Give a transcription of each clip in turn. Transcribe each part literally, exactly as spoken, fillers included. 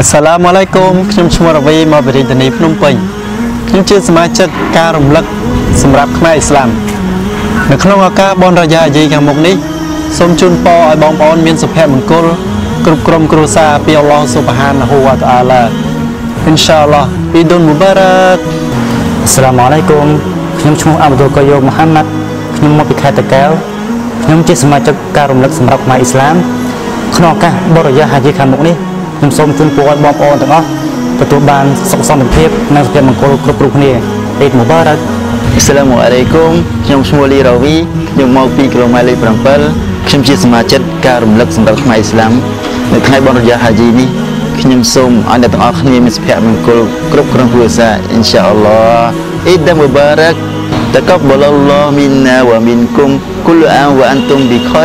Assalamu alaikum ខ្ញុំឈ្មោះរវីមកពីរាជធានីភ្នំពេញខ្ញុំជាសមាជិកការរំលឹកសម្រាប់ខ្មែរអ៊ីស្លាមនៅក្នុងឱកាសបុណ្យរយ៉ាយាយខាងមុខនេះសូមជូនពរឲ្យបងប្អូនមានសុភមង្គលគ្រប់ក្រុមគ្រួសារពីអល់ឡោះស៊ុបហានហូវតាអាឡាអ៊ីនសាអល់ឡោះអ៊ីឌុលមុបារ៉ាក Assalamu alaikum ខ្ញុំឈ្មោះអាប់ឌុលកូយ៉ូមូហាម៉ាត់ខ្ញុំមកពីខេត្តតាកែវខ្ញុំជាសមាជិកការរំលឹកសម្រាប់ខ្មែរអ៊ីស្លាមក្នុងឱកាសបុណ្យរយ៉ាហាយាយខាងមុខនេះខ្ញុំសូមជូនពរឲ្យបងប្អូនទាំងអស់ទទួលបានសុខសន្តិភាពនិងសុភមង្គលគ្រប់គ្រប់គ្នាអ៊ីដមុបារ៉ាក Assalamu alaikum ខ្ញុំឈ្មោះលីរ៉ាវីខ្ញុំមកពីគីឡូម៉ែត្រលេខ 7ខ្ញុំជាសមាជិកការរំលឹកសម្រាប់ខ្មែរអ៊ីស្លាមនៅថ្ងៃបុណ្យរយ៉ាហាជីនេះខ្ញុំសូមឲ្យអ្នកទាំងអស់គ្នាមានសុភមង្គលគ្រប់ក្រុមគ្រួសារអ៊ីនសាអល់ឡោះអ៊ីដមុបារ៉ាកតកបលឡោះមីនណាវ៉ាមីនគុំគូលអានវ៉ាអានតុមប៊ីខៃ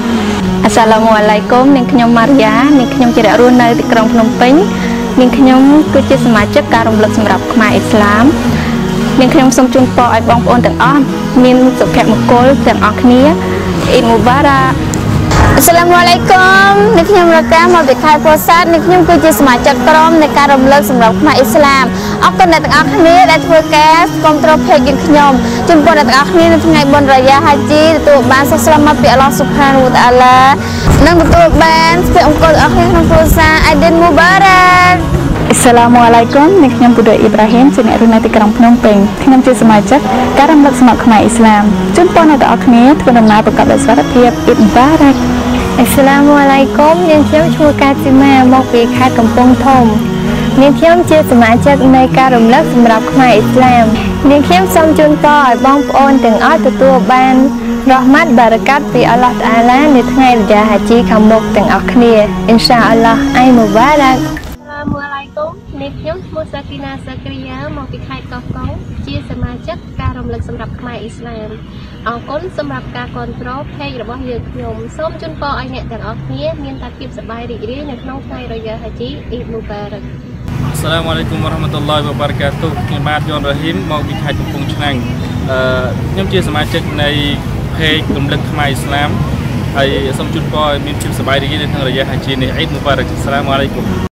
Assalamu alaikum នាងខ្ញុំម៉ារីយ៉ានាងខ្ញុំជាអ្នករស់នៅទីក្រុងភ្នំពេញនាងខ្ញុំគឺជាសមាជិកការរំលឹកសម្រាប់ខ្មែរអ៊ីស្លាមនាងខ្ញុំសូមជូនពរឲ្យបងប្អូនទាំងអស់មានសុភមង្គលទាំងអស់គ្នាអ៊ីដមុបារ៉ាក Assalamu alaikum នាងខ្ញុំរកាមកពីខេត្តពោធិ៍សាត់នាងខ្ញុំគឺជាសមាជិកក្រុមនៃការរំលឹកសម្រាប់ខ្មែរអ៊ីស្លាមអរគុណអ្នកទាំងអស់គ្នាដែលធ្វើការគាំទ្រเพจយើងខ្ញុំជូនពរអ្នកទាំងអស់គ្នានៅថ្ងៃបុណ្យរយ៉ាហាជីទទួលបានសុខស្លាមាត់ពីអល់ឡោះស៊ុបហានហូវតាអាឡានិងទទួលបានសុភមង្គលអស់គ្នាក្នុងគ្រួសារអ៊ីឌុលមុបារ៉ាក Assalamu alaikum នាងខ្ញុំពូដឺអ៊ីប្រាហ៊ីមជាអ្នករស់នៅទីក្រុងភ្នំពេញខ្ញុំជាសមាជិកការរំលឹកសម្រាប់ខ្មែរអ៊ីស្លាមជូនពរអ្នកទាំងអស់គ្នាធ្វើដំណើរប្រកបដោយសុខភាពអ៊ីដមុបារ៉ាក Assalamu alaikum នាងខ្ញុំឈ្មោះកាជីម៉ាមកពីខេត្តកំពង់ធំនាងខ្ញុំជាសមាជិកនៃការរំលឹកសម្រាប់ខ្មែរអ៊ីស្លាមនាងខ្ញុំសូមជូនពរឲ្យបងប្អូនទាំងអស់ទទួលបានរ៉ហ្មាត់បារកាត់ពីអល់ឡោះតាអាឡានៅថ្ងៃរយ៉ាហាជីខាងមុខទាំងអស់គ្នាអ៊ីនសាអល់ឡោះអៃមុបារ៉ាក Assalamu alaikum នាងខ្ញុំឈ្មោះសាគីណាសាគ្រីយ៉ាមកពីខេត្តកោះកុងជាសមាជិកការរំលឹកសម្រាប់ខ្មែរអ៊ីស្លាមអរគុណសម្រាប់ការគាំទ្រเพจរបស់យើងខ្ញុំសូមជូនពរឲ្យអ្នកទាំងអស់គ្នាមានតែភាពសប្បាយរីករាយនៅក្នុងថ្ងៃរយ៉ាហាជីអ៊ីដមុបារ៉ាក Assalamu alaikum warahmatullahi wabarakatuh ខ្ញុំបាទយនរ៉ាហ៊ីមមកពីខេត្តកំពង់ឆ្នាំងអឺខ្ញុំជាសមាជិកនៃเพจរំលឹកខ្មែរអ៊ីស្លាមហើយសូមជូនពរឲ្យមានភាពសប្បាយរីករាយនៅក្នុងរយ៉ាហាជីនេះអ៊ីដមុបារ៉ាក Assalamu alaikum